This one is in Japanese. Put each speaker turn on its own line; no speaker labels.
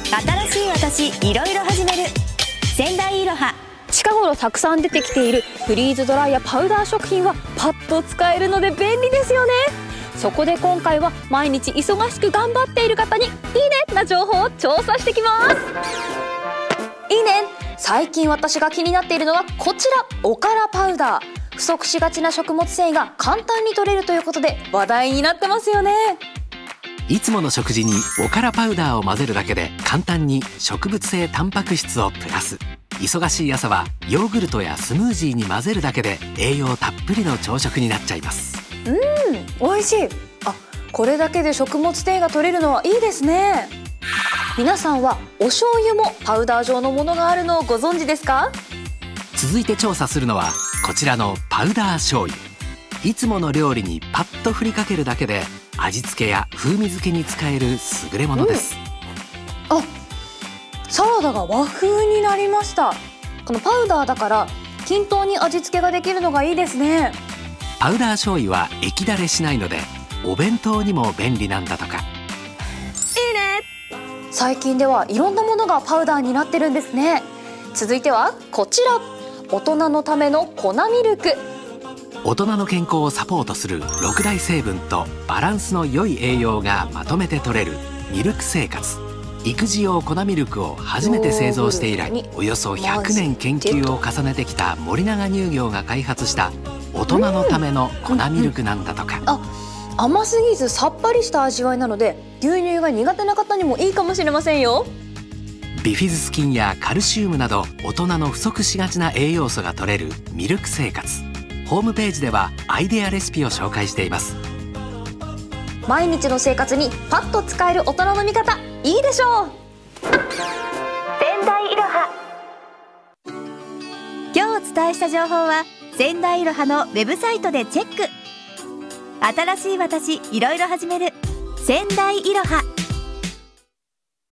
新しい私いろいろ始める仙台いろは。
近頃たくさん出てきているフリーズドライやパウダー食品はパッと使えるので便利ですよね。そこで今回は毎日忙しく頑張っている方にいいねな情報を調査してきます。いいね。最近私が気になっているのはこちら、おからパウダー。不足しがちな食物繊維が簡単に取れるということで話題になってますよね。
いつもの食事におからパウダーを混ぜるだけで簡単に植物性タンパク質をプラス。忙しい朝はヨーグルトやスムージーに混ぜるだけで栄養たっぷりの朝食になっちゃいます。
美味しい。これだけで食物繊維が取れるのはいいですね。皆さんはお醤油もパウダー状のものがあるのをご存知ですか？
続いて調査するのはこちらのパウダー醤油。いつもの料理にパッと振りかけるだけで味付けや風味付けに使える優れものです。
サラダが和風になりました。このパウダーだから均等に味付けができるのがいいですね。
パウダー醤油は液だれしないのでお弁当にも便利なんだとか。いいね。
最近ではいろんなものがパウダーになってるんですね。続いてはこちら、大人のための粉ミルク。
大人の健康をサポートする6大成分とバランスの良い栄養がまとめて取れるミルク生活。育児用粉ミルクを初めて製造して以来およそ100年研究を重ねてきた森永乳業が開発した大人のための粉ミルクなんだとか。
甘すぎずさっぱりした味わいなので牛乳が苦手な方にもいいかもしれませんよ。
ビフィズス菌やカルシウムなど大人の不足しがちな栄養素が取れるミルク生活。ホームページではアイデアレシピを紹介しています。
毎日の生活にパッと使える大人の味方、いいでしょう。
仙台いろは。今日お伝えした情報は仙台いろはのウェブサイトでチェック。新しい私いろいろ始める仙台いろは。